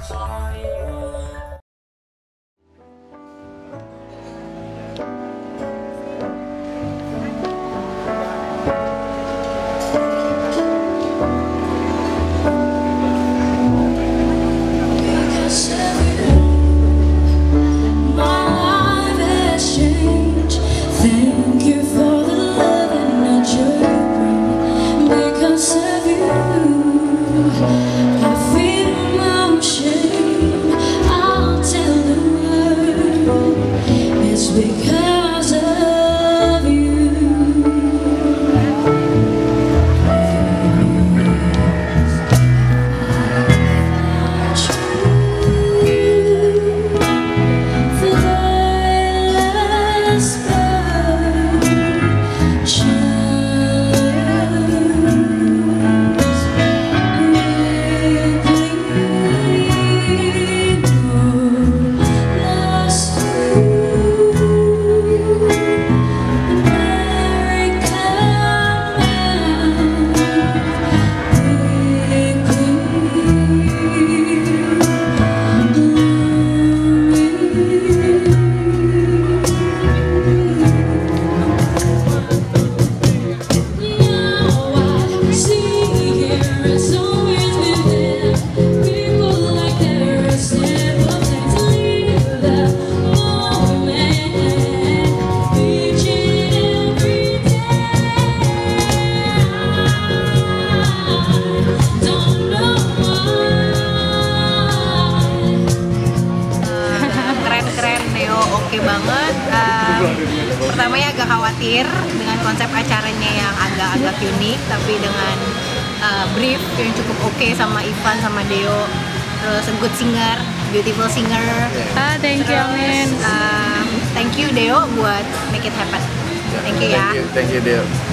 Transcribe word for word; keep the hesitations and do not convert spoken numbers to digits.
Pertamanya agak khawatir dengan konsep acaranya yang agak-agak unik, tapi dengan uh, brief yang cukup oke okay sama Ivan sama Deo, terus a good singer, beautiful singer. Ah, thank you, amin. Uh, thank you Deo buat make it happen. Thank you ya. Thank you, thank you Deo.